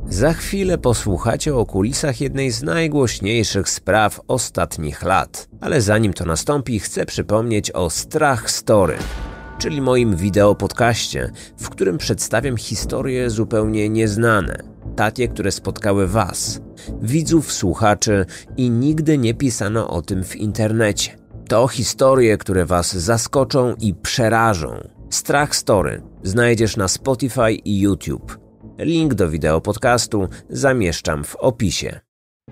Za chwilę posłuchacie o kulisach jednej z najgłośniejszych spraw ostatnich lat. Ale zanim to nastąpi, chcę przypomnieć o Strach Story, czyli moim wideopodcaście, w którym przedstawiam historie zupełnie nieznane. Takie, które spotkały Was, widzów, słuchaczy i nigdy nie pisano o tym w internecie. To historie, które Was zaskoczą i przerażą. Strach Story znajdziesz na Spotify i YouTube. Link do wideopodcastu zamieszczam w opisie.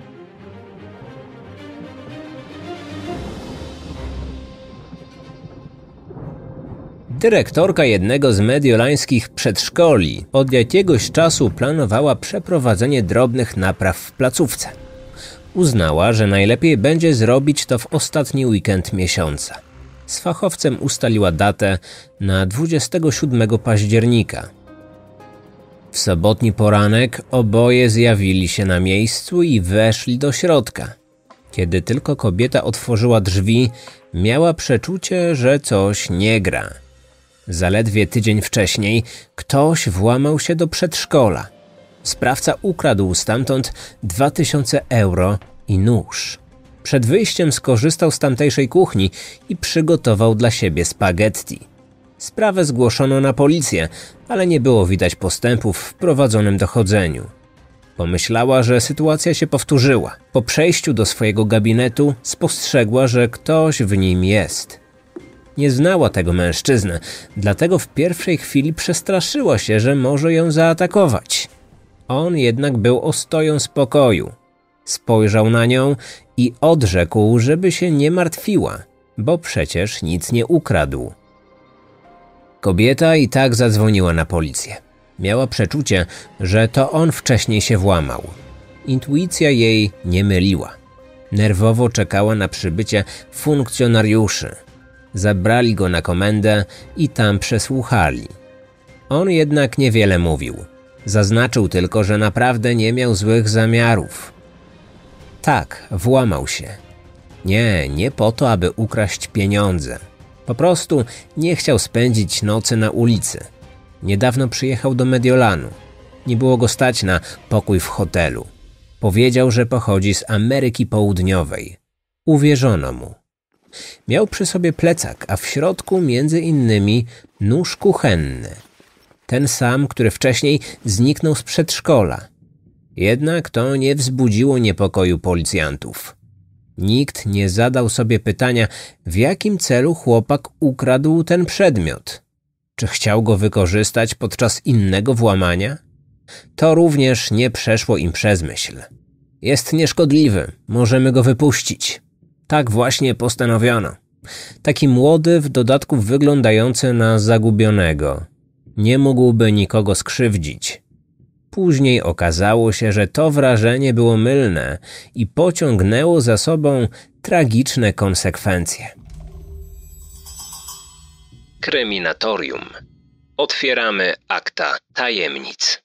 Dyrektorka jednego z mediolańskich przedszkoli od jakiegoś czasu planowała przeprowadzenie drobnych napraw w placówce. Uznała, że najlepiej będzie zrobić to w ostatni weekend miesiąca. Z fachowcem ustaliła datę na 27 października. W sobotni poranek oboje zjawili się na miejscu i weszli do środka. Kiedy tylko kobieta otworzyła drzwi, miała przeczucie, że coś nie gra. Zaledwie tydzień wcześniej ktoś włamał się do przedszkola. Sprawca ukradł stamtąd 2000 euro i nóż. Przed wyjściem skorzystał z tamtejszej kuchni i przygotował dla siebie spaghetti. Sprawę zgłoszono na policję, ale nie było widać postępów w prowadzonym dochodzeniu. Pomyślała, że sytuacja się powtórzyła. Po przejściu do swojego gabinetu spostrzegła, że ktoś w nim jest. Nie znała tego mężczyznę, dlatego w pierwszej chwili przestraszyła się, że może ją zaatakować. On jednak był ostoją spokoju. Spojrzał na nią i odrzekł, żeby się nie martwiła, bo przecież nic nie ukradł. Kobieta i tak zadzwoniła na policję. Miała przeczucie, że to on wcześniej się włamał. Intuicja jej nie myliła. Nerwowo czekała na przybycie funkcjonariuszy. Zabrali go na komendę i tam przesłuchali. On jednak niewiele mówił. Zaznaczył tylko, że naprawdę nie miał złych zamiarów. Tak, włamał się. Nie po to, aby ukraść pieniądze. Po prostu nie chciał spędzić nocy na ulicy. Niedawno przyjechał do Mediolanu. Nie było go stać na pokój w hotelu. Powiedział, że pochodzi z Ameryki Południowej. Uwierzono mu. Miał przy sobie plecak, a w środku między innymi nóż kuchenny. Ten sam, który wcześniej zniknął z przedszkola. Jednak to nie wzbudziło niepokoju policjantów. Nikt nie zadał sobie pytania, w jakim celu chłopak ukradł ten przedmiot. Czy chciał go wykorzystać podczas innego włamania? To również nie przeszło im przez myśl. Jest nieszkodliwy, możemy go wypuścić. Tak właśnie postanowiono. Taki młody, w dodatku wyglądający na zagubionego. Nie mógłby nikogo skrzywdzić. Później okazało się, że to wrażenie było mylne i pociągnęło za sobą tragiczne konsekwencje. Kryminatorium. Otwieramy akta tajemnic.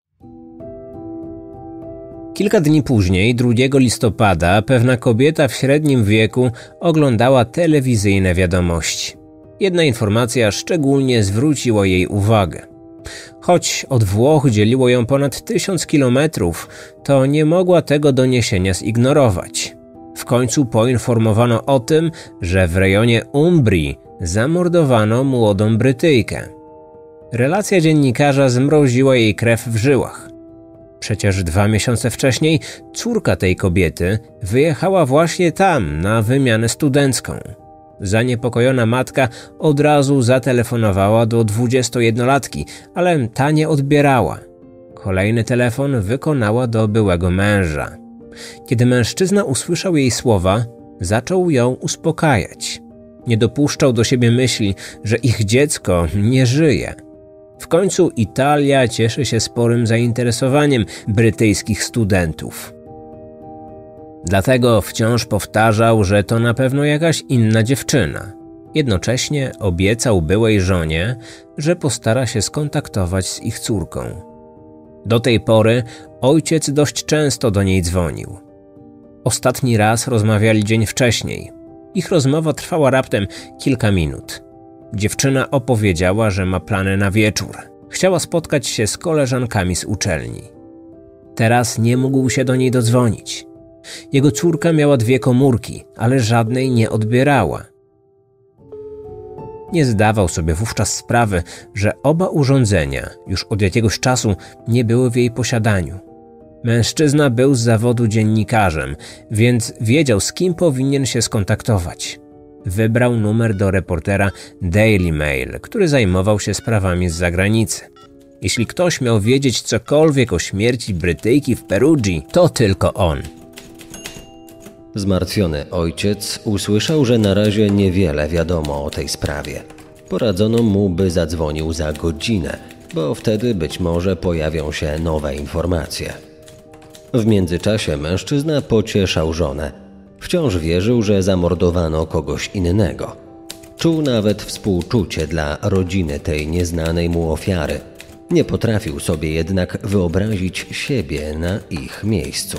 Kilka dni później, 2 listopada, pewna kobieta w średnim wieku oglądała telewizyjne wiadomości. Jedna informacja szczególnie zwróciła jej uwagę. Choć od Włoch dzieliło ją ponad 1000 kilometrów, to nie mogła tego doniesienia zignorować. W końcu poinformowano o tym, że w rejonie Umbrii zamordowano młodą Brytyjkę. Relacja dziennikarza zmroziła jej krew w żyłach. Przecież 2 miesiące wcześniej córka tej kobiety wyjechała właśnie tam na wymianę studencką. Zaniepokojona matka od razu zatelefonowała do 21-latki, ale ta nie odbierała. Kolejny telefon wykonała do byłego męża. Kiedy mężczyzna usłyszał jej słowa, zaczął ją uspokajać. Nie dopuszczał do siebie myśli, że ich dziecko nie żyje. W końcu Italia cieszy się sporym zainteresowaniem brytyjskich studentów. Dlatego wciąż powtarzał, że to na pewno jakaś inna dziewczyna. Jednocześnie obiecał byłej żonie, że postara się skontaktować z ich córką. Do tej pory ojciec dość często do niej dzwonił. Ostatni raz rozmawiali dzień wcześniej. Ich rozmowa trwała raptem kilka minut. Dziewczyna opowiedziała, że ma plany na wieczór. Chciała spotkać się z koleżankami z uczelni. Teraz nie mógł się do niej dodzwonić. Jego córka miała 2 komórki, ale żadnej nie odbierała. Nie zdawał sobie wówczas sprawy, że oba urządzenia już od jakiegoś czasu nie były w jej posiadaniu. Mężczyzna był z zawodu dziennikarzem, więc wiedział, z kim powinien się skontaktować. Wybrał numer do reportera Daily Mail, który zajmował się sprawami z zagranicy. Jeśli ktoś miał wiedzieć cokolwiek o śmierci Brytyjki w Perugii, to tylko on. Zmartwiony ojciec usłyszał, że na razie niewiele wiadomo o tej sprawie. Poradzono mu, by zadzwonił za godzinę, bo wtedy być może pojawią się nowe informacje. W międzyczasie mężczyzna pocieszał żonę. Wciąż wierzył, że zamordowano kogoś innego. Czuł nawet współczucie dla rodziny tej nieznanej mu ofiary. Nie potrafił sobie jednak wyobrazić siebie na ich miejscu.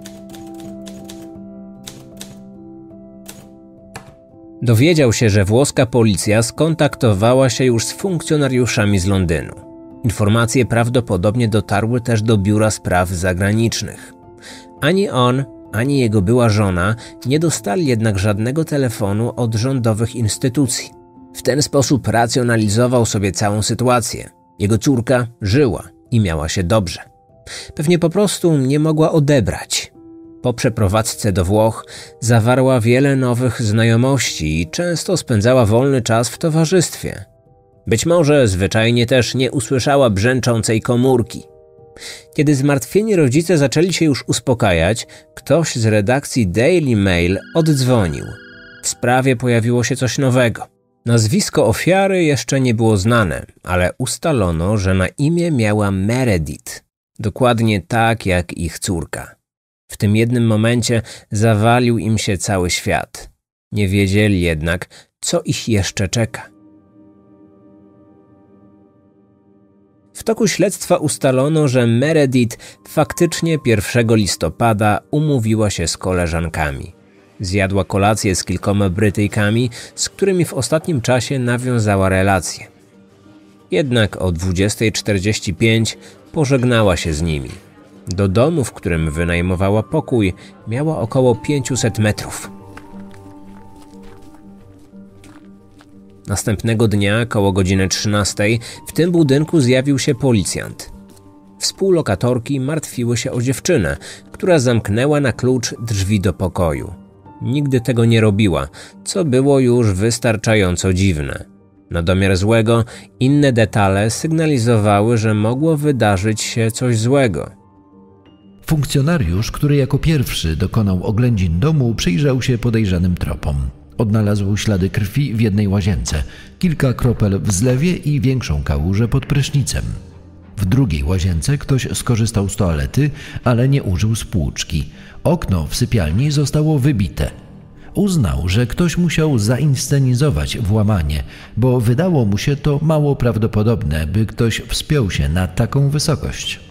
Dowiedział się, że włoska policja skontaktowała się już z funkcjonariuszami z Londynu. Informacje prawdopodobnie dotarły też do Biura Spraw Zagranicznych. Ani on, ani jego była żona nie dostali jednak żadnego telefonu od rządowych instytucji. W ten sposób racjonalizował sobie całą sytuację. Jego córka żyła i miała się dobrze. Pewnie po prostu nie mogła odebrać. Po przeprowadzce do Włoch zawarła wiele nowych znajomości i często spędzała wolny czas w towarzystwie. Być może zwyczajnie też nie usłyszała brzęczącej komórki. Kiedy zmartwieni rodzice zaczęli się już uspokajać, ktoś z redakcji Daily Mail oddzwonił. W sprawie pojawiło się coś nowego. Nazwisko ofiary jeszcze nie było znane, ale ustalono, że na imię miała Meredith. Dokładnie tak jak ich córka. W tym jednym momencie zawalił im się cały świat. Nie wiedzieli jednak, co ich jeszcze czeka. W toku śledztwa ustalono, że Meredith faktycznie 1 listopada umówiła się z koleżankami. Zjadła kolację z kilkoma Brytyjkami, z którymi w ostatnim czasie nawiązała relacje. Jednak o 20:45 pożegnała się z nimi. Do domu, w którym wynajmowała pokój, miała około 500 metrów. Następnego dnia, koło godziny 13:00, w tym budynku zjawił się policjant. Współlokatorki martwiły się o dziewczynę, która zamknęła na klucz drzwi do pokoju. Nigdy tego nie robiła, co było już wystarczająco dziwne. Na domiar złego, inne detale sygnalizowały, że mogło wydarzyć się coś złego. Funkcjonariusz, który jako pierwszy dokonał oględzin domu, przyjrzał się podejrzanym tropom. Odnalazł ślady krwi w jednej łazience, kilka kropel w zlewie i większą kałużę pod prysznicem. W drugiej łazience ktoś skorzystał z toalety, ale nie użył spłuczki. Okno w sypialni zostało wybite. Uznał, że ktoś musiał zainscenizować włamanie, bo wydało mu się to mało prawdopodobne, by ktoś wspiął się na taką wysokość.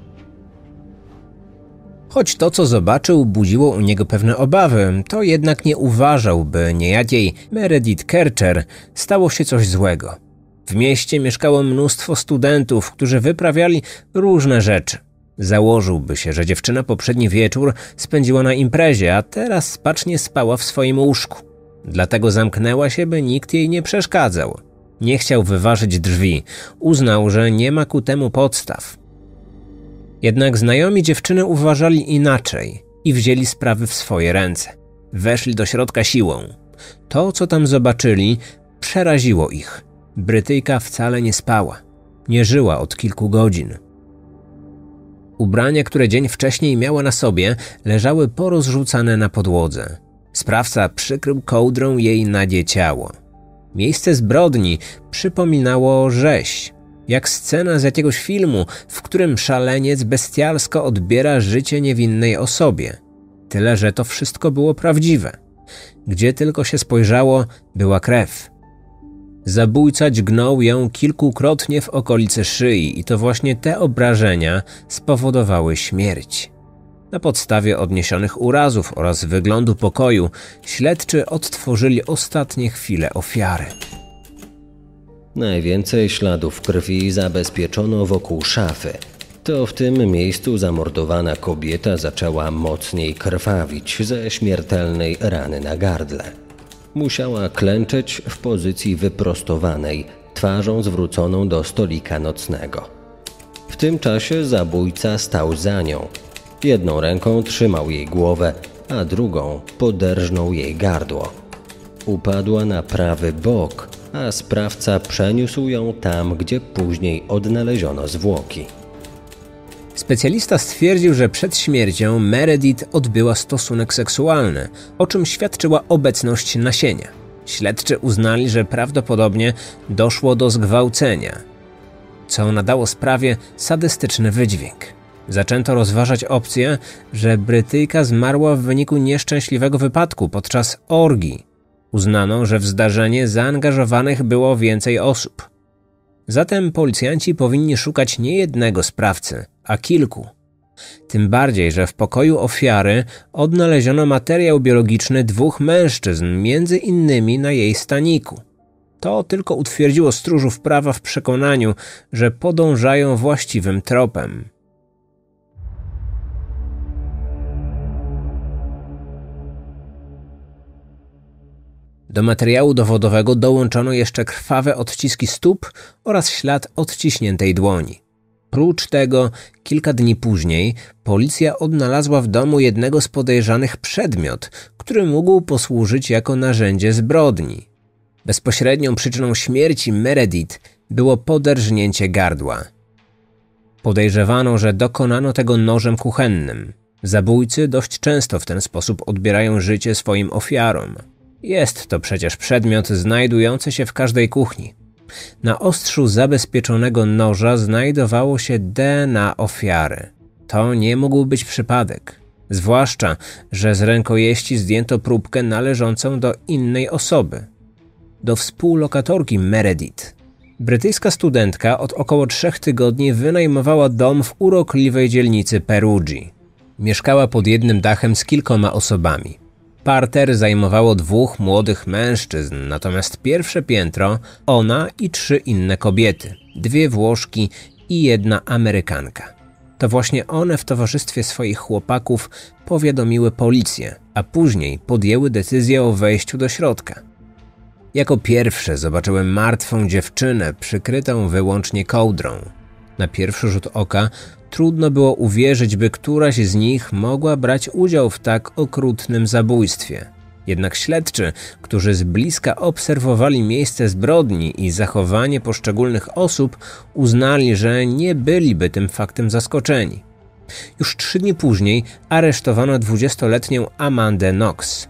Choć to, co zobaczył, budziło u niego pewne obawy, to jednak nie uważał, by niejakiej Meredith Kercher stało się coś złego. W mieście mieszkało mnóstwo studentów, którzy wyprawiali różne rzeczy. Założyłby się, że dziewczyna poprzedni wieczór spędziła na imprezie, a teraz spacznie spała w swoim łóżku. Dlatego zamknęła się, by nikt jej nie przeszkadzał. Nie chciał wyważyć drzwi. Uznał, że nie ma ku temu podstaw. Jednak znajomi dziewczyny uważali inaczej i wzięli sprawy w swoje ręce. Weszli do środka siłą. To, co tam zobaczyli, przeraziło ich. Brytyjka wcale nie spała. Nie żyła od kilku godzin. Ubrania, które dzień wcześniej miała na sobie, leżały porozrzucane na podłodze. Sprawca przykrył kołdrą jej nagie ciało. Miejsce zbrodni przypominało rzeź, jak scena z jakiegoś filmu, w którym szaleniec bestialsko odbiera życie niewinnej osobie. Tyle, że to wszystko było prawdziwe. Gdzie tylko się spojrzało, była krew. Zabójca dźgnął ją kilkukrotnie w okolicy szyi i to właśnie te obrażenia spowodowały śmierć. Na podstawie odniesionych urazów oraz wyglądu pokoju śledczy odtworzyli ostatnie chwile ofiary. Najwięcej śladów krwi zabezpieczono wokół szafy. To w tym miejscu zamordowana kobieta zaczęła mocniej krwawić ze śmiertelnej rany na gardle. Musiała klęczeć w pozycji wyprostowanej, twarzą zwróconą do stolika nocnego. W tym czasie zabójca stał za nią. Jedną ręką trzymał jej głowę, a drugą poderżnął jej gardło. Upadła na prawy bok, a sprawca przeniósł ją tam, gdzie później odnaleziono zwłoki. Specjalista stwierdził, że przed śmiercią Meredith odbyła stosunek seksualny, o czym świadczyła obecność nasienia. Śledczy uznali, że prawdopodobnie doszło do zgwałcenia, co nadało sprawie sadystyczny wydźwięk. Zaczęto rozważać opcję, że Brytyjka zmarła w wyniku nieszczęśliwego wypadku podczas orgii. Uznano, że w zdarzenie zaangażowanych było więcej osób. Zatem policjanci powinni szukać nie jednego sprawcy, a kilku. Tym bardziej, że w pokoju ofiary odnaleziono materiał biologiczny 2 mężczyzn, między innymi na jej staniku. To tylko utwierdziło stróżów prawa w przekonaniu, że podążają właściwym tropem. Do materiału dowodowego dołączono jeszcze krwawe odciski stóp oraz ślad odciśniętej dłoni. Prócz tego, kilka dni później policja odnalazła w domu jednego z podejrzanych przedmiot, który mógł posłużyć jako narzędzie zbrodni. Bezpośrednią przyczyną śmierci Meredith było poderżnięcie gardła. Podejrzewano, że dokonano tego nożem kuchennym. Zabójcy dość często w ten sposób odbierają życie swoim ofiarom. Jest to przecież przedmiot znajdujący się w każdej kuchni. Na ostrzu zabezpieczonego noża znajdowało się DNA ofiary. To nie mógł być przypadek. Zwłaszcza, że z rękojeści zdjęto próbkę należącą do innej osoby. Do współlokatorki Meredith. Brytyjska studentka od około 3 tygodni wynajmowała dom w urokliwej dzielnicy Perugi. Mieszkała pod jednym dachem z kilkoma osobami. Parter zajmowało 2 młodych mężczyzn, natomiast pierwsze piętro ona i 3 inne kobiety, 2 Włoszki i 1 Amerykanka. To właśnie one w towarzystwie swoich chłopaków powiadomiły policję, a później podjęły decyzję o wejściu do środka. Jako pierwsze zobaczyłem martwą dziewczynę przykrytą wyłącznie kołdrą. Na pierwszy rzut oka trudno było uwierzyć, by któraś z nich mogła brać udział w tak okrutnym zabójstwie. Jednak śledczy, którzy z bliska obserwowali miejsce zbrodni i zachowanie poszczególnych osób, uznali, że nie byliby tym faktem zaskoczeni. Już 3 dni później aresztowano 20-letnią Amandę Knox.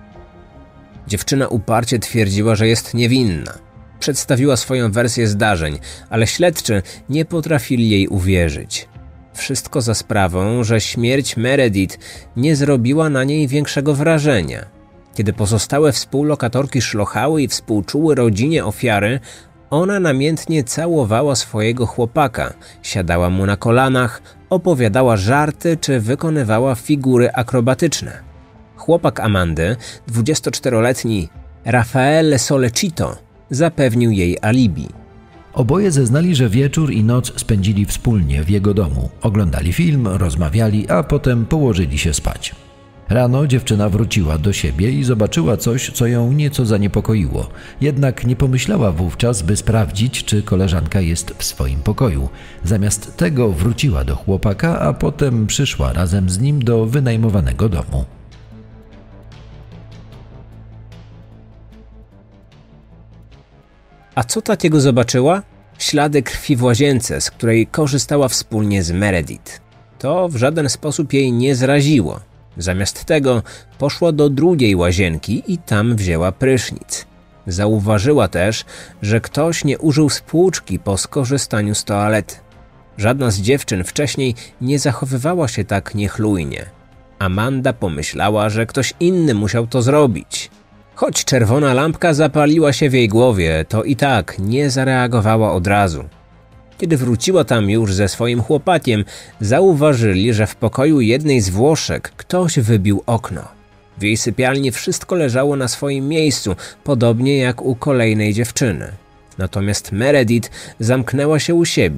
Dziewczyna uparcie twierdziła, że jest niewinna. Przedstawiła swoją wersję zdarzeń, ale śledczy nie potrafili jej uwierzyć. Wszystko za sprawą, że śmierć Meredith nie zrobiła na niej większego wrażenia. Kiedy pozostałe współlokatorki szlochały i współczuły rodzinie ofiary, ona namiętnie całowała swojego chłopaka, siadała mu na kolanach, opowiadała żarty czy wykonywała figury akrobatyczne. Chłopak Amandy, 24-letni Raffaele Solecito, zapewnił jej alibi. Oboje zeznali, że wieczór i noc spędzili wspólnie w jego domu. Oglądali film, rozmawiali, a potem położyli się spać. Rano dziewczyna wróciła do siebie i zobaczyła coś, co ją nieco zaniepokoiło. Jednak nie pomyślała wówczas, by sprawdzić, czy koleżanka jest w swoim pokoju. Zamiast tego wróciła do chłopaka, a potem przyszła razem z nim do wynajmowanego domu. A co takiego zobaczyła? Ślady krwi w łazience, z której korzystała wspólnie z Meredith. To w żaden sposób jej nie zraziło. Zamiast tego poszła do drugiej łazienki i tam wzięła prysznic. Zauważyła też, że ktoś nie użył spłuczki po skorzystaniu z toalety. Żadna z dziewczyn wcześniej nie zachowywała się tak niechlujnie. Amanda pomyślała, że ktoś inny musiał to zrobić. Choć czerwona lampka zapaliła się w jej głowie, to i tak nie zareagowała od razu. Kiedy wróciła tam już ze swoim chłopakiem, zauważyli, że w pokoju jednej z Włoszek ktoś wybił okno. W jej sypialni wszystko leżało na swoim miejscu, podobnie jak u kolejnej dziewczyny. Natomiast Meredith zamknęła się u siebie.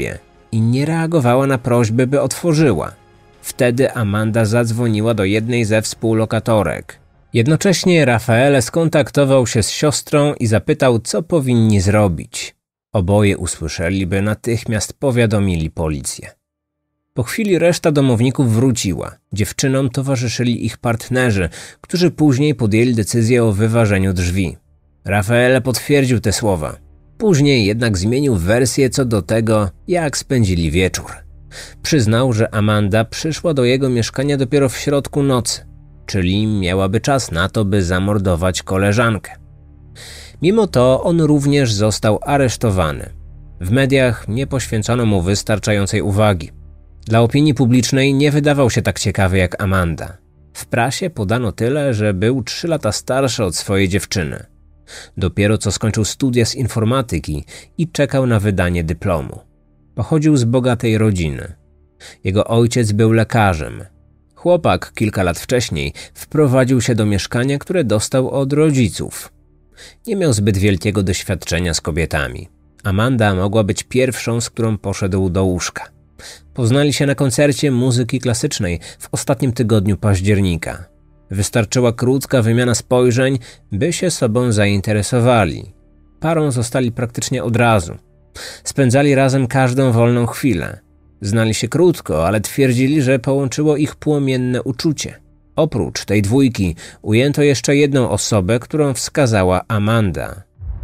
i nie reagowała na prośby, by otworzyła. Wtedy Amanda zadzwoniła do jednej ze współlokatorek. Jednocześnie Rafaele skontaktował się z siostrą i zapytał, co powinni zrobić. Oboje usłyszeli, by natychmiast powiadomili policję. Po chwili reszta domowników wróciła. Dziewczynom towarzyszyli ich partnerzy, którzy później podjęli decyzję o wyważeniu drzwi. Rafaele potwierdził te słowa. Później jednak zmienił wersję co do tego, jak spędzili wieczór. Przyznał, że Amanda przyszła do jego mieszkania dopiero w środku nocy, czyli miałaby czas na to, by zamordować koleżankę. Mimo to on również został aresztowany. W mediach nie poświęcono mu wystarczającej uwagi. Dla opinii publicznej nie wydawał się tak ciekawy jak Amanda. W prasie podano tyle, że był 3 lata starszy od swojej dziewczyny. Dopiero co skończył studia z informatyki i czekał na wydanie dyplomu. Pochodził z bogatej rodziny. Jego ojciec był lekarzem. Chłopak kilka lat wcześniej wprowadził się do mieszkania, które dostał od rodziców. Nie miał zbyt wielkiego doświadczenia z kobietami. Amanda mogła być pierwszą, z którą poszedł do łóżka. Poznali się na koncercie muzyki klasycznej w ostatnim tygodniu października. Wystarczyła krótka wymiana spojrzeń, by się sobą zainteresowali. Parą zostali praktycznie od razu. Spędzali razem każdą wolną chwilę. Znali się krótko, ale twierdzili, że połączyło ich płomienne uczucie. Oprócz tej dwójki ujęto jeszcze jedną osobę, którą wskazała Amanda.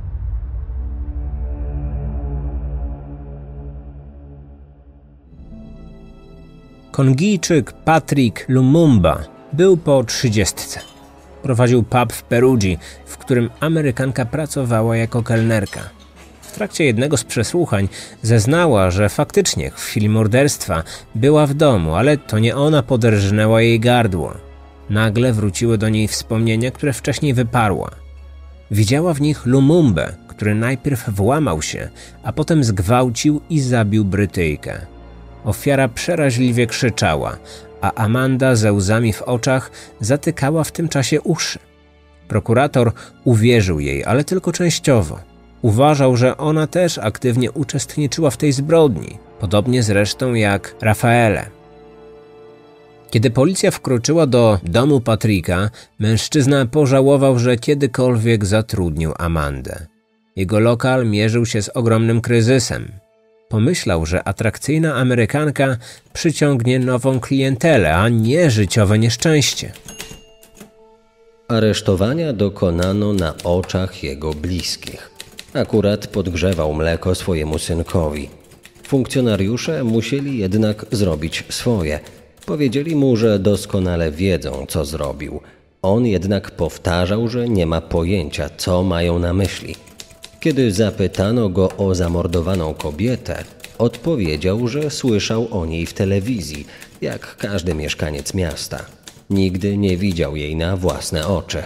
Kongijczyk Patrick Lumumba był po 30. Prowadził pub w Perudzi, w którym Amerykanka pracowała jako kelnerka. W trakcie jednego z przesłuchań zeznała, że faktycznie w chwili morderstwa była w domu, ale to nie ona poderżnęła jej gardło. Nagle wróciły do niej wspomnienia, które wcześniej wyparła. Widziała w nich Lumumbę, który najpierw włamał się, a potem zgwałcił i zabił Brytyjkę. Ofiara przeraźliwie krzyczała, a Amanda ze łzami w oczach zatykała w tym czasie uszy. Prokurator uwierzył jej, ale tylko częściowo. Uważał, że ona też aktywnie uczestniczyła w tej zbrodni, podobnie zresztą jak Rafaele. Kiedy policja wkroczyła do domu Patricka, mężczyzna pożałował, że kiedykolwiek zatrudnił Amandę. Jego lokal mierzył się z ogromnym kryzysem. Pomyślał, że atrakcyjna Amerykanka przyciągnie nową klientelę, a nie życiowe nieszczęście. Aresztowania dokonano na oczach jego bliskich. Akurat podgrzewał mleko swojemu synkowi. Funkcjonariusze musieli jednak zrobić swoje. Powiedzieli mu, że doskonale wiedzą, co zrobił. On jednak powtarzał, że nie ma pojęcia, co mają na myśli. Kiedy zapytano go o zamordowaną kobietę, odpowiedział, że słyszał o niej w telewizji, jak każdy mieszkaniec miasta. Nigdy nie widział jej na własne oczy.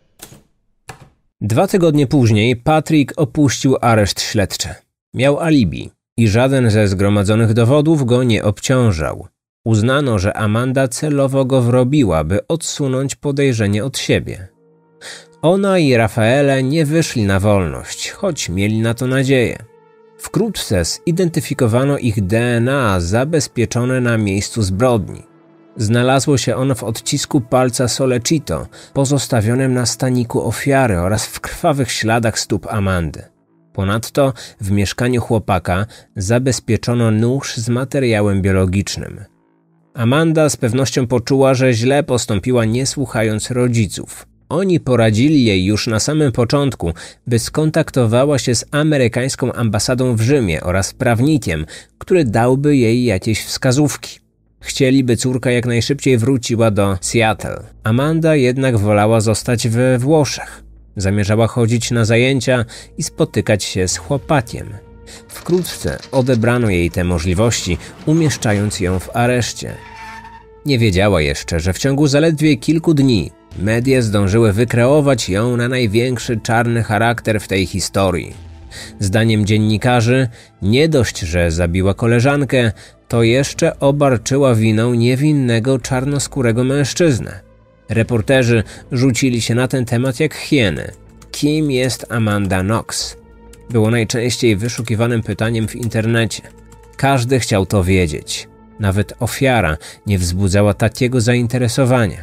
2 tygodnie później Patrick opuścił areszt śledczy. Miał alibi i żaden ze zgromadzonych dowodów go nie obciążał. Uznano, że Amanda celowo go wrobiła, by odsunąć podejrzenie od siebie. Ona i Rafaele nie wyszli na wolność, choć mieli na to nadzieję. Wkrótce zidentyfikowano ich DNA zabezpieczone na miejscu zbrodni. Znalazło się ono w odcisku palca Solecito, pozostawionym na staniku ofiary oraz w krwawych śladach stóp Amandy. Ponadto w mieszkaniu chłopaka zabezpieczono nóż z materiałem biologicznym. Amanda z pewnością poczuła, że źle postąpiła, nie słuchając rodziców. Oni poradzili jej już na samym początku, by skontaktowała się z amerykańską ambasadą w Rzymie oraz prawnikiem, który dałby jej jakieś wskazówki. Chcieli, by córka jak najszybciej wróciła do Seattle. Amanda jednak wolała zostać we Włoszech. Zamierzała chodzić na zajęcia i spotykać się z chłopakiem. Wkrótce odebrano jej te możliwości, umieszczając ją w areszcie. Nie wiedziała jeszcze, że w ciągu zaledwie kilku dni media zdążyły wykreować ją na największy czarny charakter w tej historii. Zdaniem dziennikarzy, nie dość, że zabiła koleżankę, to jeszcze obarczyła winą niewinnego czarnoskórego mężczyznę. Reporterzy rzucili się na ten temat jak hieny. Kim jest Amanda Knox? Było najczęściej wyszukiwanym pytaniem w internecie. Każdy chciał to wiedzieć. Nawet ofiara nie wzbudzała takiego zainteresowania.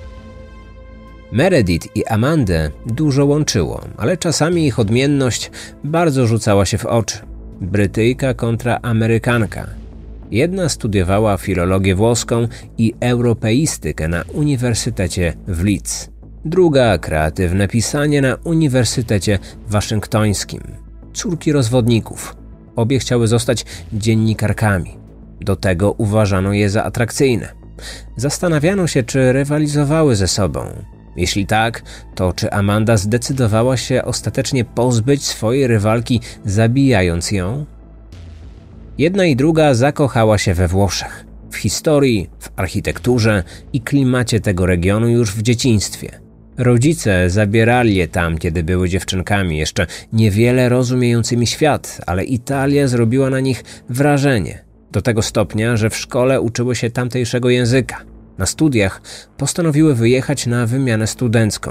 Meredith i Amandę dużo łączyło, ale czasami ich odmienność bardzo rzucała się w oczy. Brytyjka kontra Amerykanka. Jedna studiowała filologię włoską i europeistykę na Uniwersytecie w Leeds. Druga kreatywne pisanie na Uniwersytecie Waszyngtońskim. Córki rozwodników. Obie chciały zostać dziennikarkami. Do tego uważano je za atrakcyjne. Zastanawiano się, czy rywalizowały ze sobą. Jeśli tak, to czy Amanda zdecydowała się ostatecznie pozbyć swojej rywalki, zabijając ją? Jedna i druga zakochała się we Włoszech. W historii, w architekturze i klimacie tego regionu już w dzieciństwie. Rodzice zabierali je tam, kiedy były dziewczynkami, jeszcze niewiele rozumiejącymi świat, ale Italia zrobiła na nich wrażenie. Do tego stopnia, że w szkole uczyły się tamtejszego języka. Na studiach postanowiły wyjechać na wymianę studencką.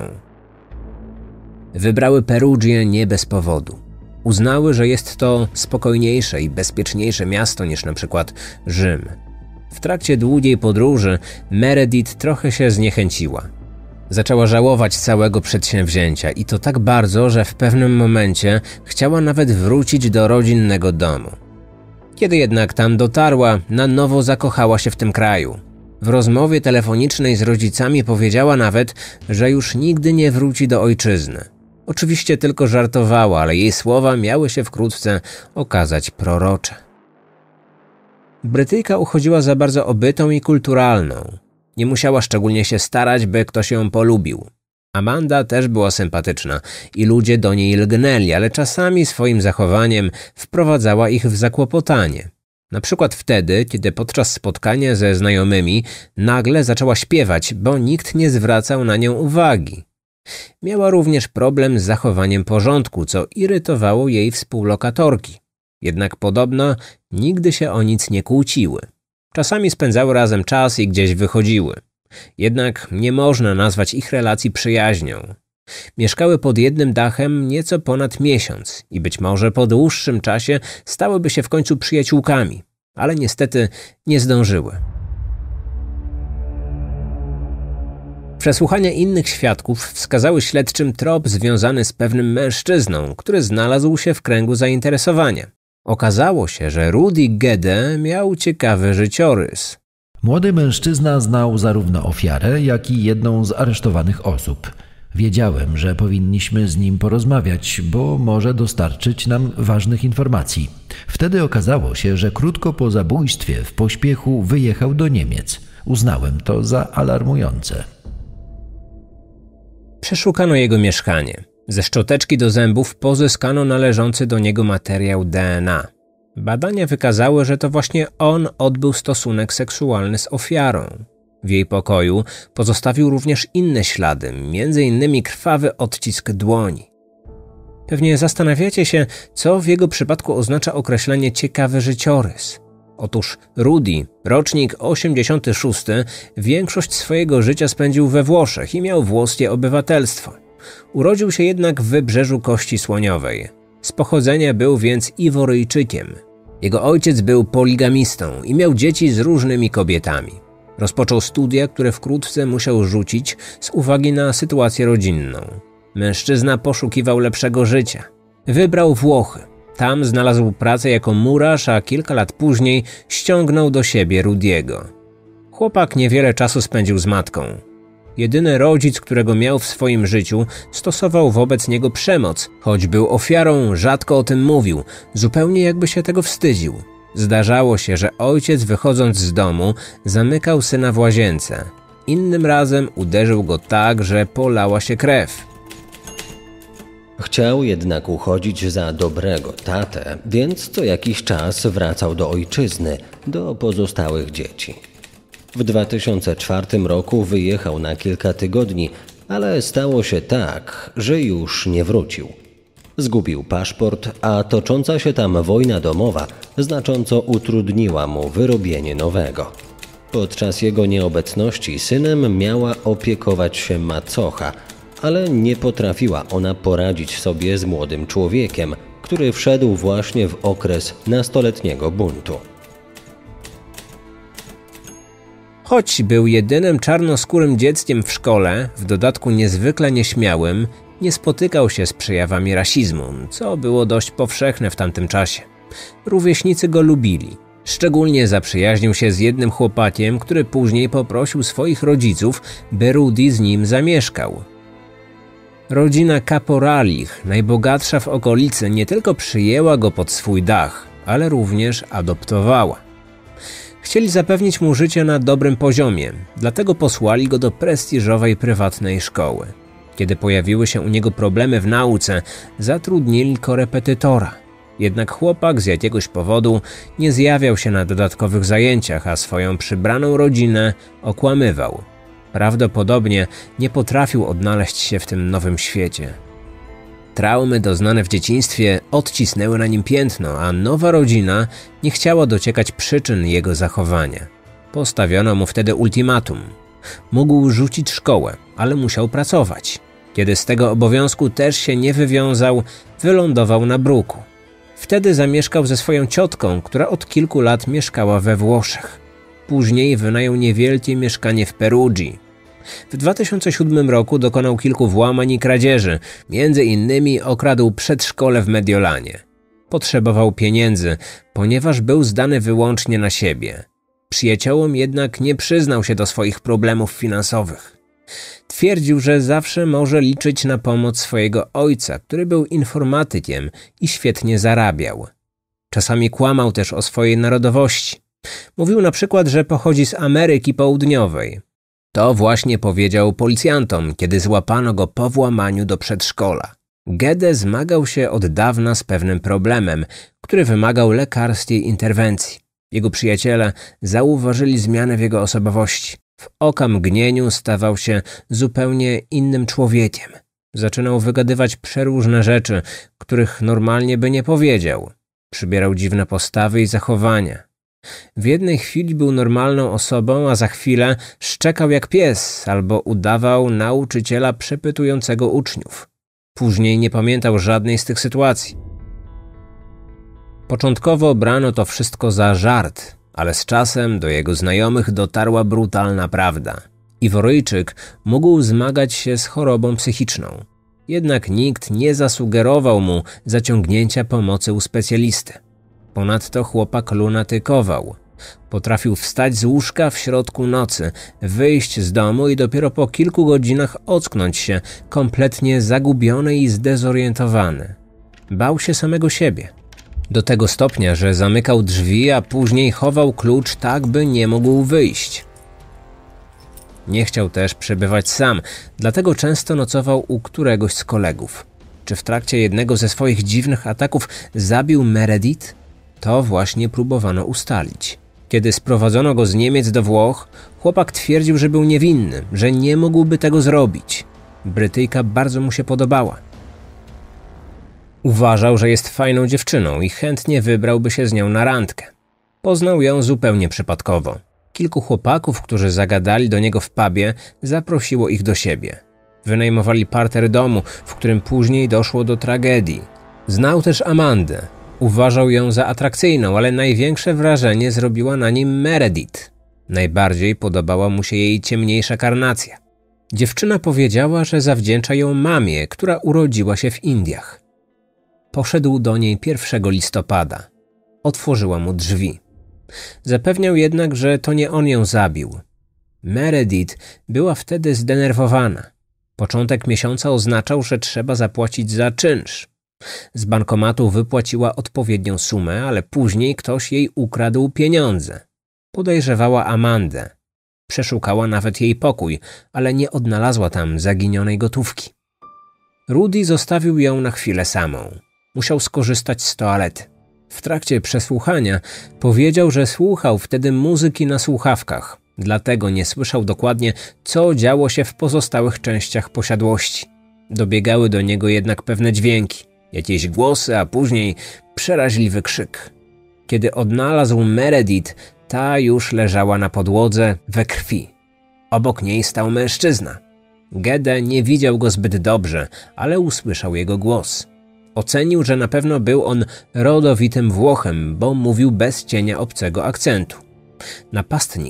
Wybrały Perugię nie bez powodu. Uznały, że jest to spokojniejsze i bezpieczniejsze miasto niż na przykład Rzym. W trakcie długiej podróży Meredith trochę się zniechęciła. Zaczęła żałować całego przedsięwzięcia i to tak bardzo, że w pewnym momencie chciała nawet wrócić do rodzinnego domu. Kiedy jednak tam dotarła, na nowo zakochała się w tym kraju. W rozmowie telefonicznej z rodzicami powiedziała nawet, że już nigdy nie wróci do ojczyzny. Oczywiście tylko żartowała, ale jej słowa miały się wkrótce okazać prorocze. Brytyjka uchodziła za bardzo obytą i kulturalną. Nie musiała szczególnie się starać, by ktoś ją polubił. Amanda też była sympatyczna i ludzie do niej lgnęli, ale czasami swoim zachowaniem wprowadzała ich w zakłopotanie. Na przykład wtedy, kiedy podczas spotkania ze znajomymi nagle zaczęła śpiewać, bo nikt nie zwracał na nią uwagi. Miała również problem z zachowaniem porządku, co irytowało jej współlokatorki. Jednak podobno nigdy się o nic nie kłóciły. Czasami spędzały razem czas i gdzieś wychodziły. Jednak nie można nazwać ich relacji przyjaźnią. Mieszkały pod jednym dachem nieco ponad miesiąc i być może po dłuższym czasie stałyby się w końcu przyjaciółkami, ale niestety nie zdążyły. Przesłuchania innych świadków wskazały śledczym trop związany z pewnym mężczyzną, który znalazł się w kręgu zainteresowania. Okazało się, że Rudy Gede miał ciekawy życiorys. Młody mężczyzna znał zarówno ofiarę, jak i jedną z aresztowanych osób. Wiedziałem, że powinniśmy z nim porozmawiać, bo może dostarczyć nam ważnych informacji. Wtedy okazało się, że krótko po zabójstwie w pośpiechu wyjechał do Niemiec. Uznałem to za alarmujące. Przeszukano jego mieszkanie. Ze szczoteczki do zębów pozyskano należący do niego materiał DNA. Badania wykazały, że to właśnie on odbył stosunek seksualny z ofiarą. W jej pokoju pozostawił również inne ślady, m.in. krwawy odcisk dłoni. Pewnie zastanawiacie się, co w jego przypadku oznacza określenie ciekawy życiorys. Otóż Rudy, rocznik 86, większość swojego życia spędził we Włoszech i miał włoskie obywatelstwo. Urodził się jednak w Wybrzeżu Kości Słoniowej. Z pochodzenia był więc Iworyjczykiem. Jego ojciec był poligamistą i miał dzieci z różnymi kobietami. Rozpoczął studia, które wkrótce musiał rzucić z uwagi na sytuację rodzinną. Mężczyzna poszukiwał lepszego życia. Wybrał Włochy. Tam znalazł pracę jako murarz, a kilka lat później ściągnął do siebie Rudiego. Chłopak niewiele czasu spędził z matką. Jedyny rodzic, którego miał w swoim życiu, stosował wobec niego przemoc. Choć był ofiarą, rzadko o tym mówił, zupełnie jakby się tego wstydził. Zdarzało się, że ojciec, wychodząc z domu, zamykał syna w łazience. Innym razem uderzył go tak, że polała się krew. Chciał jednak uchodzić za dobrego tatę, więc co jakiś czas wracał do ojczyzny, do pozostałych dzieci. W 2004 roku wyjechał na kilka tygodni, ale stało się tak, że już nie wrócił. Zgubił paszport, a tocząca się tam wojna domowa znacząco utrudniła mu wyrobienie nowego. Podczas jego nieobecności synem miała opiekować się macocha, ale nie potrafiła ona poradzić sobie z młodym człowiekiem, który wszedł właśnie w okres nastoletniego buntu. Choć był jedynym czarnoskórym dzieckiem w szkole, w dodatku niezwykle nieśmiałym, nie spotykał się z przejawami rasizmu, co było dość powszechne w tamtym czasie. Rówieśnicy go lubili. Szczególnie zaprzyjaźnił się z jednym chłopakiem, który później poprosił swoich rodziców, by Rudy z nim zamieszkał. Rodzina Caporalich, najbogatsza w okolicy, nie tylko przyjęła go pod swój dach, ale również adoptowała. Chcieli zapewnić mu życie na dobrym poziomie, dlatego posłali go do prestiżowej prywatnej szkoły. Kiedy pojawiły się u niego problemy w nauce, zatrudnili korepetytora. Jednak chłopak z jakiegoś powodu nie zjawiał się na dodatkowych zajęciach, a swoją przybraną rodzinę okłamywał. Prawdopodobnie nie potrafił odnaleźć się w tym nowym świecie. Traumy doznane w dzieciństwie odcisnęły na nim piętno, a nowa rodzina nie chciała dociekać przyczyn jego zachowania. Postawiono mu wtedy ultimatum. Mógł rzucić szkołę, ale musiał pracować. Kiedy z tego obowiązku też się nie wywiązał, wylądował na bruku. Wtedy zamieszkał ze swoją ciotką, która od kilku lat mieszkała we Włoszech. Później wynajął niewielkie mieszkanie w Perugii. W 2007 roku dokonał kilku włamań i kradzieży, między innymi okradł przedszkole w Mediolanie. Potrzebował pieniędzy, ponieważ był zdany wyłącznie na siebie. Przyjaciołom jednak nie przyznał się do swoich problemów finansowych. Twierdził, że zawsze może liczyć na pomoc swojego ojca, który był informatykiem i świetnie zarabiał. Czasami kłamał też o swojej narodowości. Mówił na przykład, że pochodzi z Ameryki Południowej. To właśnie powiedział policjantom, kiedy złapano go po włamaniu do przedszkola. Gede zmagał się od dawna z pewnym problemem, który wymagał lekarskiej interwencji. Jego przyjaciele zauważyli zmianę w jego osobowości. W okamgnieniu stawał się zupełnie innym człowiekiem. Zaczynał wygadywać przeróżne rzeczy, których normalnie by nie powiedział. Przybierał dziwne postawy i zachowania. W jednej chwili był normalną osobą, a za chwilę szczekał jak pies albo udawał nauczyciela przepytującego uczniów. Później nie pamiętał żadnej z tych sytuacji. Początkowo brano to wszystko za żart, ale z czasem do jego znajomych dotarła brutalna prawda. Iworyjczyk mógł zmagać się z chorobą psychiczną. Jednak nikt nie zasugerował mu zaciągnięcia pomocy u specjalisty. Ponadto chłopak lunatykował. Potrafił wstać z łóżka w środku nocy, wyjść z domu i dopiero po kilku godzinach ocknąć się, kompletnie zagubiony i zdezorientowany. Bał się samego siebie. Do tego stopnia, że zamykał drzwi, a później chował klucz tak, by nie mógł wyjść. Nie chciał też przebywać sam, dlatego często nocował u któregoś z kolegów. Czy w trakcie jednego ze swoich dziwnych ataków zabił Meredith? To właśnie próbowano ustalić. Kiedy sprowadzono go z Niemiec do Włoch, chłopak twierdził, że był niewinny, że nie mógłby tego zrobić. Brytyjka bardzo mu się podobała. Uważał, że jest fajną dziewczyną i chętnie wybrałby się z nią na randkę. Poznał ją zupełnie przypadkowo. Kilku chłopaków, którzy zagadali do niego w pubie, zaprosiło ich do siebie. Wynajmowali parter domu, w którym później doszło do tragedii. Znał też Amandę. Uważał ją za atrakcyjną, ale największe wrażenie zrobiła na nim Meredith. Najbardziej podobała mu się jej ciemniejsza karnacja. Dziewczyna powiedziała, że zawdzięcza ją mamie, która urodziła się w Indiach. Poszedł do niej 1 listopada. Otworzyła mu drzwi. Zapewniał jednak, że to nie on ją zabił. Meredith była wtedy zdenerwowana. Początek miesiąca oznaczał, że trzeba zapłacić za czynsz. Z bankomatu wypłaciła odpowiednią sumę, ale później ktoś jej ukradł pieniądze. Podejrzewała Amandę. Przeszukała nawet jej pokój, ale nie odnalazła tam zaginionej gotówki. Rudy zostawił ją na chwilę samą. Musiał skorzystać z toalety. W trakcie przesłuchania powiedział, że słuchał wtedy muzyki na słuchawkach, dlatego nie słyszał dokładnie, co działo się w pozostałych częściach posiadłości. Dobiegały do niego jednak pewne dźwięki, jakieś głosy, a później przeraźliwy krzyk. Kiedy odnalazł Meredith, ta już leżała na podłodze we krwi. Obok niej stał mężczyzna. Gede nie widział go zbyt dobrze, ale usłyszał jego głos. Ocenił, że na pewno był on rodowitym Włochem, bo mówił bez cienia obcego akcentu. Napastnik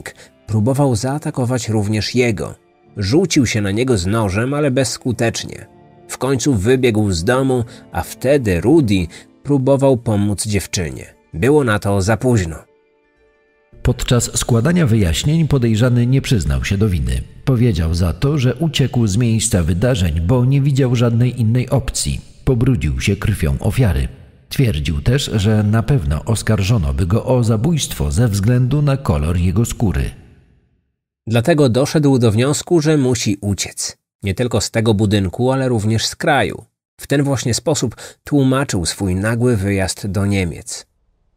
próbował zaatakować również jego. Rzucił się na niego z nożem, ale bezskutecznie. W końcu wybiegł z domu, a wtedy Rudy próbował pomóc dziewczynie. Było na to za późno. Podczas składania wyjaśnień podejrzany nie przyznał się do winy. Powiedział za to, że uciekł z miejsca wydarzeń, bo nie widział żadnej innej opcji. Pobrudził się krwią ofiary. Twierdził też, że na pewno oskarżono by go o zabójstwo ze względu na kolor jego skóry. Dlatego doszedł do wniosku, że musi uciec. Nie tylko z tego budynku, ale również z kraju. W ten właśnie sposób tłumaczył swój nagły wyjazd do Niemiec.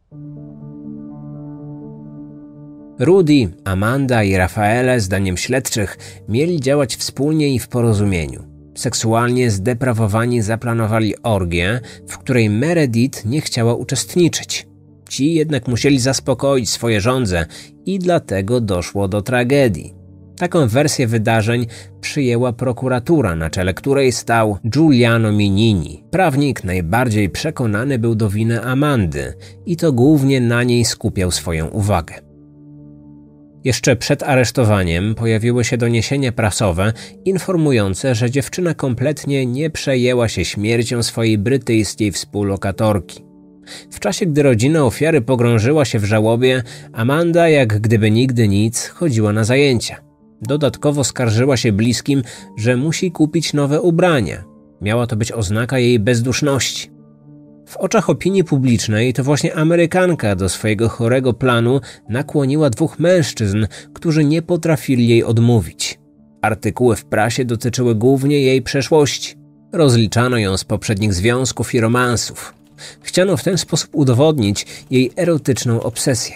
Rudy, Amanda i Rafaele, zdaniem śledczych, mieli działać wspólnie i w porozumieniu. Seksualnie zdeprawowani zaplanowali orgię, w której Meredith nie chciała uczestniczyć. Ci jednak musieli zaspokoić swoje żądze i dlatego doszło do tragedii. Taką wersję wydarzeń przyjęła prokuratura, na czele której stał Giuliano Minini. Prawnik najbardziej przekonany był do winy Amandy i to głównie na niej skupiał swoją uwagę. Jeszcze przed aresztowaniem pojawiły się doniesienia prasowe informujące, że dziewczyna kompletnie nie przejęła się śmiercią swojej brytyjskiej współlokatorki. W czasie, gdy rodzina ofiary pogrążyła się w żałobie, Amanda, jak gdyby nigdy nic, chodziła na zajęcia. Dodatkowo skarżyła się bliskim, że musi kupić nowe ubrania. Miała to być oznaka jej bezduszności. W oczach opinii publicznej to właśnie Amerykanka do swojego chorego planu nakłoniła dwóch mężczyzn, którzy nie potrafili jej odmówić. Artykuły w prasie dotyczyły głównie jej przeszłości. Rozliczano ją z poprzednich związków i romansów. Chciano w ten sposób udowodnić jej erotyczną obsesję.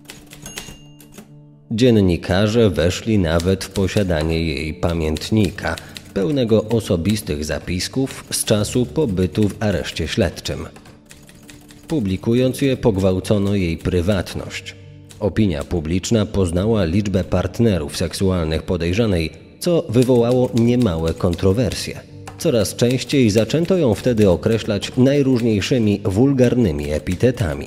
Dziennikarze weszli nawet w posiadanie jej pamiętnika, pełnego osobistych zapisków z czasu pobytu w areszcie śledczym. Publikując je, pogwałcono jej prywatność. Opinia publiczna poznała liczbę partnerów seksualnych podejrzanej, co wywołało niemałe kontrowersje. Coraz częściej zaczęto ją wtedy określać najróżniejszymi wulgarnymi epitetami.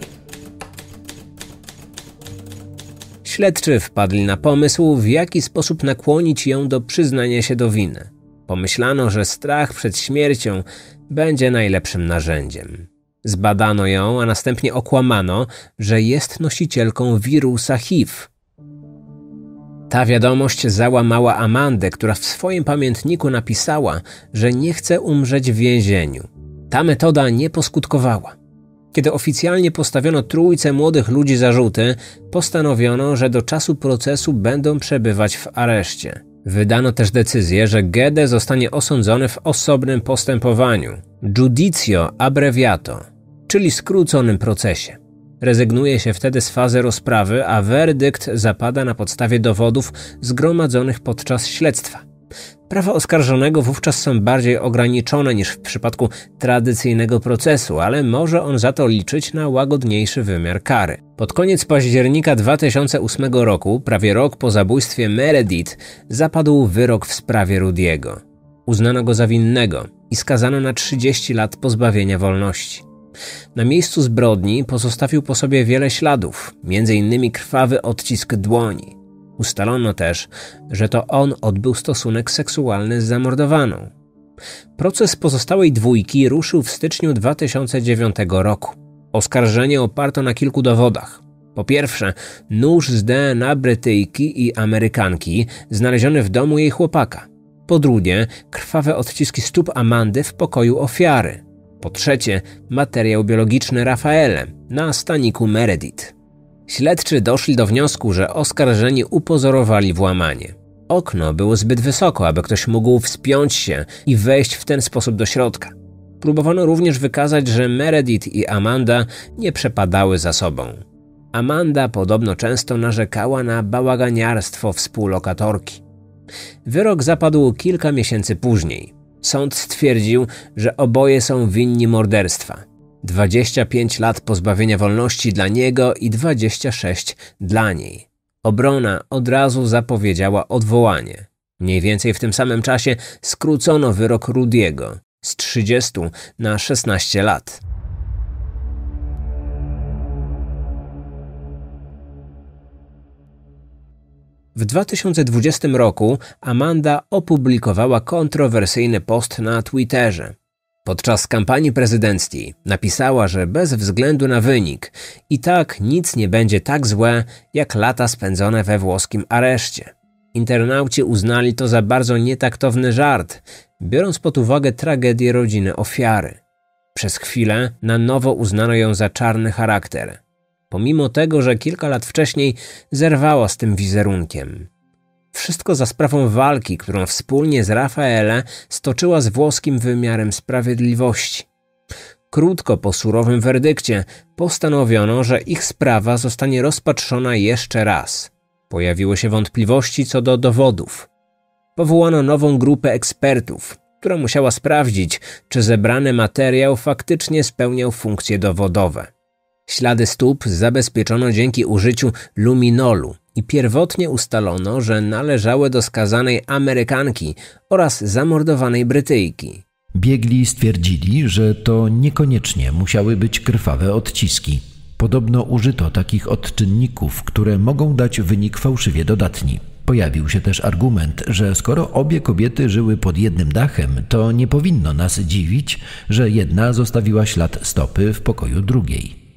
Śledczy wpadli na pomysł, w jaki sposób nakłonić ją do przyznania się do winy. Pomyślano, że strach przed śmiercią będzie najlepszym narzędziem. Zbadano ją, a następnie okłamano, że jest nosicielką wirusa HIV. Ta wiadomość załamała Amandę, która w swoim pamiętniku napisała, że nie chce umrzeć w więzieniu. Ta metoda nie poskutkowała. Kiedy oficjalnie postawiono trójce młodych ludzi zarzuty, postanowiono, że do czasu procesu będą przebywać w areszcie. Wydano też decyzję, że Gede zostanie osądzony w osobnym postępowaniu, judicio abbreviato, czyli skróconym procesie. Rezygnuje się wtedy z fazy rozprawy, a werdykt zapada na podstawie dowodów zgromadzonych podczas śledztwa. Prawa oskarżonego wówczas są bardziej ograniczone niż w przypadku tradycyjnego procesu, ale może on za to liczyć na łagodniejszy wymiar kary. Pod koniec października 2008 roku, prawie rok po zabójstwie Meredith, zapadł wyrok w sprawie Rudiego. Uznano go za winnego i skazano na 30 lat pozbawienia wolności. Na miejscu zbrodni pozostawił po sobie wiele śladów, m.in. krwawy odcisk dłoni. Ustalono też, że to on odbył stosunek seksualny z zamordowaną. Proces pozostałej dwójki ruszył w styczniu 2009 roku. Oskarżenie oparto na kilku dowodach. Po pierwsze, nóż z DNA Brytyjki i Amerykanki znaleziony w domu jej chłopaka. Po drugie, krwawe odciski stóp Amandy w pokoju ofiary. Po trzecie, materiał biologiczny Rafaele na staniku Meredith. Śledczy doszli do wniosku, że oskarżeni upozorowali włamanie. Okno było zbyt wysoko, aby ktoś mógł wspiąć się i wejść w ten sposób do środka. Próbowano również wykazać, że Meredith i Amanda nie przepadały za sobą. Amanda podobno często narzekała na bałaganiarstwo współlokatorki. Wyrok zapadł kilka miesięcy później. Sąd stwierdził, że oboje są winni morderstwa. 25 lat pozbawienia wolności dla niego i 26 dla niej. Obrona od razu zapowiedziała odwołanie. Mniej więcej w tym samym czasie skrócono wyrok Rudiego z 30 na 16 lat. – W 2020 roku Amanda opublikowała kontrowersyjny post na Twitterze. Podczas kampanii prezydenckiej napisała, że bez względu na wynik i tak nic nie będzie tak złe, jak lata spędzone we włoskim areszcie. Internauci uznali to za bardzo nietaktowny żart, biorąc pod uwagę tragedię rodziny ofiary. Przez chwilę na nowo uznano ją za czarny charakter, pomimo tego, że kilka lat wcześniej zerwała z tym wizerunkiem. Wszystko za sprawą walki, którą wspólnie z Raffaele stoczyła z włoskim wymiarem sprawiedliwości. Krótko po surowym werdykcie postanowiono, że ich sprawa zostanie rozpatrzona jeszcze raz. Pojawiły się wątpliwości co do dowodów. Powołano nową grupę ekspertów, która musiała sprawdzić, czy zebrany materiał faktycznie spełniał funkcje dowodowe. Ślady stóp zabezpieczono dzięki użyciu luminolu i pierwotnie ustalono, że należały do skazanej Amerykanki oraz zamordowanej Brytyjki. Biegli stwierdzili, że to niekoniecznie musiały być krwawe odciski. Podobno użyto takich odczynników, które mogą dać wynik fałszywie dodatni. Pojawił się też argument, że skoro obie kobiety żyły pod jednym dachem, to nie powinno nas dziwić, że jedna zostawiła ślad stopy w pokoju drugiej.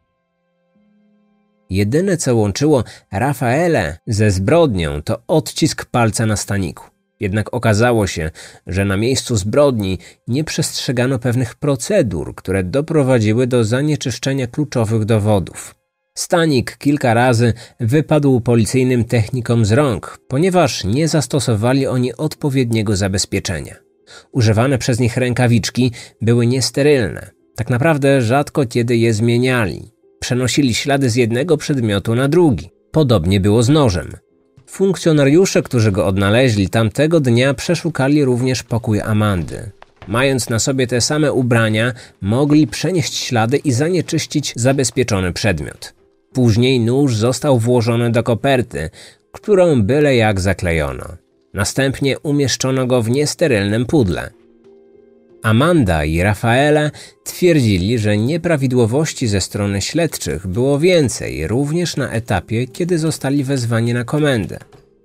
Jedyne, co łączyło Raffaele ze zbrodnią, to odcisk palca na staniku. Jednak okazało się, że na miejscu zbrodni nie przestrzegano pewnych procedur, które doprowadziły do zanieczyszczenia kluczowych dowodów. Stanik kilka razy wypadł policyjnym technikom z rąk, ponieważ nie zastosowali oni odpowiedniego zabezpieczenia. Używane przez nich rękawiczki były niesterylne. Tak naprawdę rzadko kiedy je zmieniali. Przenosili ślady z jednego przedmiotu na drugi. Podobnie było z nożem. Funkcjonariusze, którzy go odnaleźli tamtego dnia, przeszukali również pokój Amandy. Mając na sobie te same ubrania, mogli przenieść ślady i zanieczyścić zabezpieczony przedmiot. Później nóż został włożony do koperty, którą byle jak zaklejono. Następnie umieszczono go w niesterylnym pudle. Amanda i Raffaele twierdzili, że nieprawidłowości ze strony śledczych było więcej, również na etapie, kiedy zostali wezwani na komendę.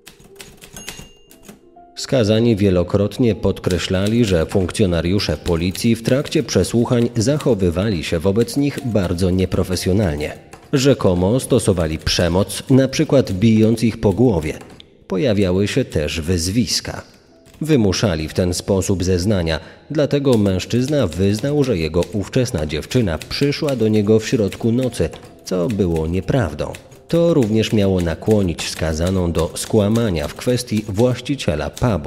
Skazani wielokrotnie podkreślali, że funkcjonariusze policji w trakcie przesłuchań zachowywali się wobec nich bardzo nieprofesjonalnie. Rzekomo stosowali przemoc, na przykład bijąc ich po głowie. Pojawiały się też wyzwiska. Wymuszali w ten sposób zeznania, dlatego mężczyzna wyznał, że jego ówczesna dziewczyna przyszła do niego w środku nocy, co było nieprawdą. To również miało nakłonić skazaną do skłamania w kwestii właściciela pubu.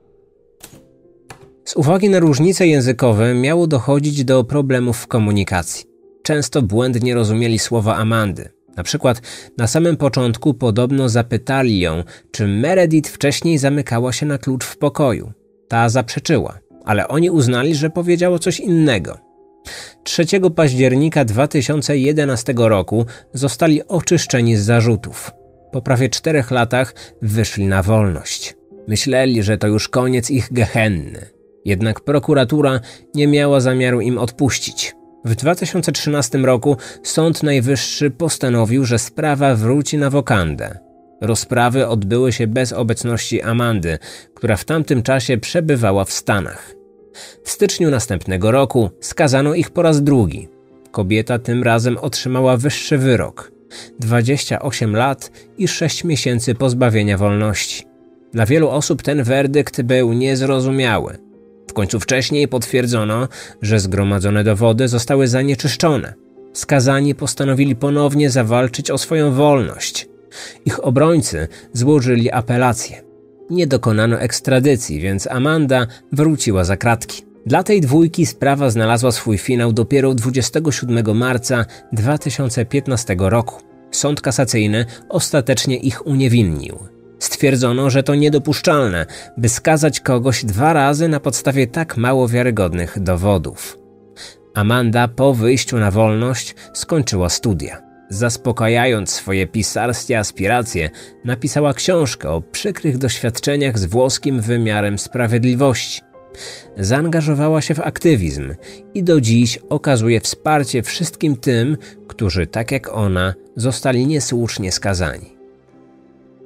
Z uwagi na różnice językowe miało dochodzić do problemów w komunikacji. Często błędnie rozumieli słowa Amandy. Na przykład na samym początku podobno zapytali ją, czy Meredith wcześniej zamykała się na klucz w pokoju. Ta zaprzeczyła, ale oni uznali, że powiedziało coś innego. 3 października 2011 roku zostali oczyszczeni z zarzutów. Po prawie 4 latach wyszli na wolność. Myśleli, że to już koniec ich gehenny. Jednak prokuratura nie miała zamiaru im odpuścić. W 2013 roku Sąd Najwyższy postanowił, że sprawa wróci na wokandę. Rozprawy odbyły się bez obecności Amandy, która w tamtym czasie przebywała w Stanach. W styczniu następnego roku skazano ich po raz drugi. Kobieta tym razem otrzymała wyższy wyrok: 28 lat i 6 miesięcy pozbawienia wolności. Dla wielu osób ten werdykt był niezrozumiały. W końcu wcześniej potwierdzono, że zgromadzone dowody zostały zanieczyszczone. Skazani postanowili ponownie zawalczyć o swoją wolność. Ich obrońcy złożyli apelację. Nie dokonano ekstradycji, więc Amanda wróciła za kratki. Dla tej dwójki sprawa znalazła swój finał dopiero 27 marca 2015 roku. Sąd kasacyjny ostatecznie ich uniewinnił. Stwierdzono, że to niedopuszczalne, by skazać kogoś 2 razy na podstawie tak mało wiarygodnych dowodów. Amanda po wyjściu na wolność skończyła studia. Zaspokajając swoje pisarskie aspiracje, napisała książkę o przykrych doświadczeniach z włoskim wymiarem sprawiedliwości. Zaangażowała się w aktywizm i do dziś okazuje wsparcie wszystkim tym, którzy, tak jak ona, zostali niesłusznie skazani.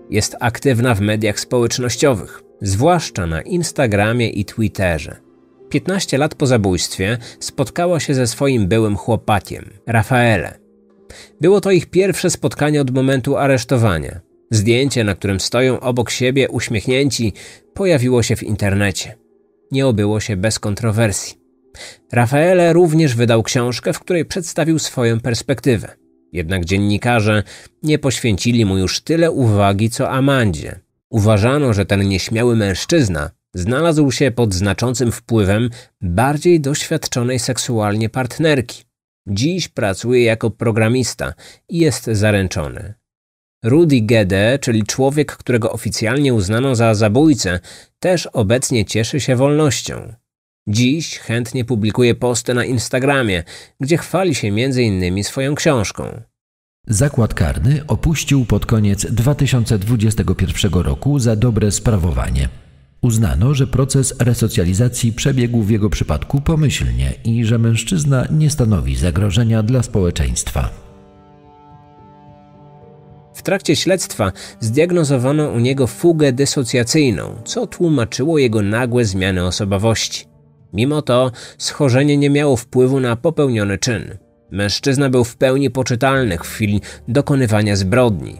Jest aktywna w mediach społecznościowych, zwłaszcza na Instagramie i Twitterze. 15 lat po zabójstwie spotkała się ze swoim byłym chłopakiem, Rafaelem. Było to ich pierwsze spotkanie od momentu aresztowania. Zdjęcie, na którym stoją obok siebie uśmiechnięci, pojawiło się w internecie. Nie obyło się bez kontrowersji. Rafael również wydał książkę, w której przedstawił swoją perspektywę. Jednak dziennikarze nie poświęcili mu już tyle uwagi co Amandzie. Uważano, że ten nieśmiały mężczyzna znalazł się pod znaczącym wpływem bardziej doświadczonej seksualnie partnerki. Dziś pracuje jako programista i jest zaręczony. Rudy Gede, czyli człowiek, którego oficjalnie uznano za zabójcę, też obecnie cieszy się wolnością. Dziś chętnie publikuje posty na Instagramie, gdzie chwali się m.in. swoją książką. Zakład karny opuścił pod koniec 2021 roku za dobre sprawowanie. Uznano, że proces resocjalizacji przebiegł w jego przypadku pomyślnie i że mężczyzna nie stanowi zagrożenia dla społeczeństwa. W trakcie śledztwa zdiagnozowano u niego fugę dysocjacyjną, co tłumaczyło jego nagłe zmiany osobowości. Mimo to schorzenie nie miało wpływu na popełniony czyn. Mężczyzna był w pełni poczytalny w chwili dokonywania zbrodni.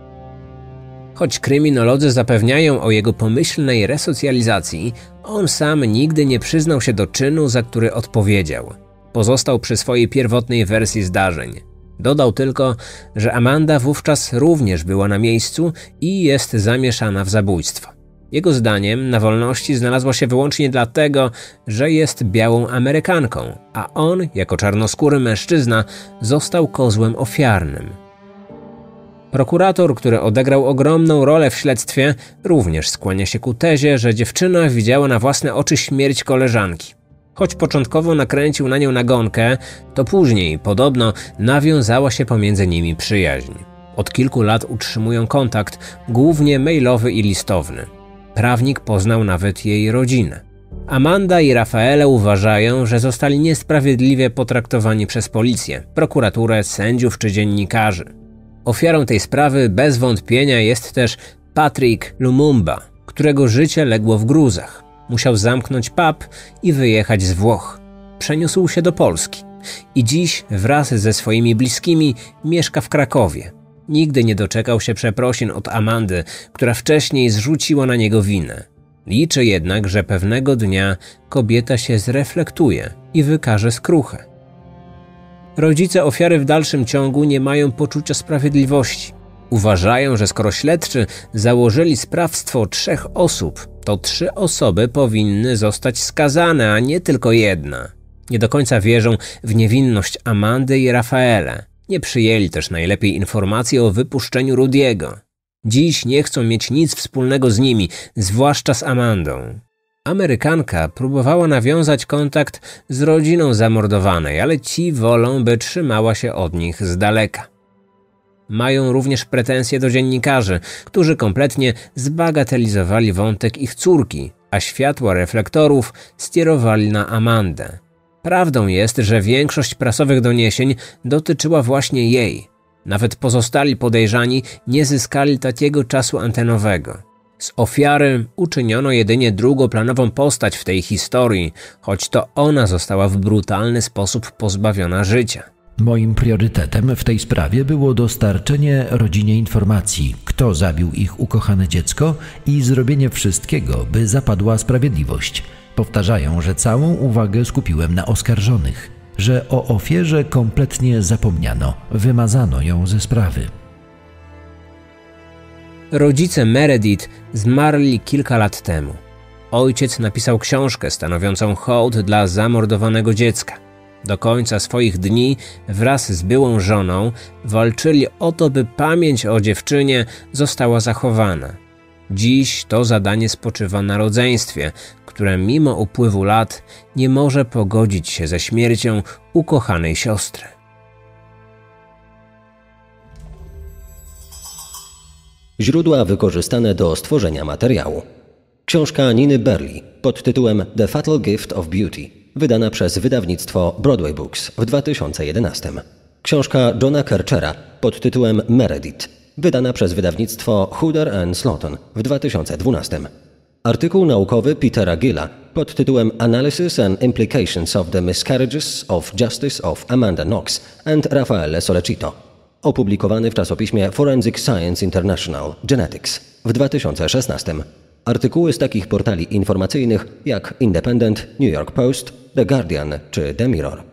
Choć kryminolodzy zapewniają o jego pomyślnej resocjalizacji, on sam nigdy nie przyznał się do czynu, za który odpowiedział. Pozostał przy swojej pierwotnej wersji zdarzeń. Dodał tylko, że Amanda wówczas również była na miejscu i jest zamieszana w zabójstwo. Jego zdaniem na wolności znalazła się wyłącznie dlatego, że jest białą Amerykanką, a on, jako czarnoskóry mężczyzna, został kozłem ofiarnym. Prokurator, który odegrał ogromną rolę w śledztwie, również skłania się ku tezie, że dziewczyna widziała na własne oczy śmierć koleżanki. Choć początkowo nakręcił na nią nagonkę, to później, podobno, nawiązała się pomiędzy nimi przyjaźń. Od kilku lat utrzymują kontakt, głównie mailowy i listowny. Prawnik poznał nawet jej rodzinę. Amanda i Rafael uważają, że zostali niesprawiedliwie potraktowani przez policję, prokuraturę, sędziów czy dziennikarzy. Ofiarą tej sprawy bez wątpienia jest też Patrick Lumumba, którego życie legło w gruzach. Musiał zamknąć pub i wyjechać z Włoch. Przeniósł się do Polski i dziś wraz ze swoimi bliskimi mieszka w Krakowie. Nigdy nie doczekał się przeprosin od Amandy, która wcześniej zrzuciła na niego winę. Liczy jednak, że pewnego dnia kobieta się zreflektuje i wykaże skruchę. Rodzice ofiary w dalszym ciągu nie mają poczucia sprawiedliwości. Uważają, że skoro śledczy założyli sprawstwo 3 osób, to 3 osoby powinny zostać skazane, a nie tylko jedna. Nie do końca wierzą w niewinność Amandy i Rafaela. Nie przyjęli też najlepiej informacji o wypuszczeniu Rudiego. Dziś nie chcą mieć nic wspólnego z nimi, zwłaszcza z Amandą. Amerykanka próbowała nawiązać kontakt z rodziną zamordowanej, ale ci wolą, by trzymała się od nich z daleka. Mają również pretensje do dziennikarzy, którzy kompletnie zbagatelizowali wątek ich córki, a światła reflektorów skierowali na Amandę. Prawdą jest, że większość prasowych doniesień dotyczyła właśnie jej. Nawet pozostali podejrzani nie zyskali takiego czasu antenowego. Z ofiary uczyniono jedynie drugoplanową postać w tej historii, choć to ona została w brutalny sposób pozbawiona życia. Moim priorytetem w tej sprawie było dostarczenie rodzinie informacji, kto zabił ich ukochane dziecko i zrobienie wszystkiego, by zapadła sprawiedliwość. Powtarzają, że całą uwagę skupiłem na oskarżonych, że o ofierze kompletnie zapomniano, wymazano ją ze sprawy. Rodzice Meredith zmarli kilka lat temu. Ojciec napisał książkę stanowiącą hołd dla zamordowanego dziecka. Do końca swoich dni wraz z byłą żoną walczyli o to, by pamięć o dziewczynie została zachowana. Dziś to zadanie spoczywa na rodzeństwie, które mimo upływu lat nie może pogodzić się ze śmiercią ukochanej siostry. Źródła wykorzystane do stworzenia materiału. Książka Niny Berli pod tytułem The Fatal Gift of Beauty, wydana przez wydawnictwo Broadway Books w 2011. Książka Johna Kerchera pod tytułem Meredith, wydana przez wydawnictwo Hooder & Sloton w 2012. Artykuł naukowy Petera Gilla pod tytułem Analysis and Implications of the Miscarriages of Justice of Amanda Knox and Raffaele Sollecito, opublikowany w czasopiśmie Forensic Science International Genetics w 2016. Artykuły z takich portali informacyjnych jak Independent, New York Post, The Guardian czy The Mirror.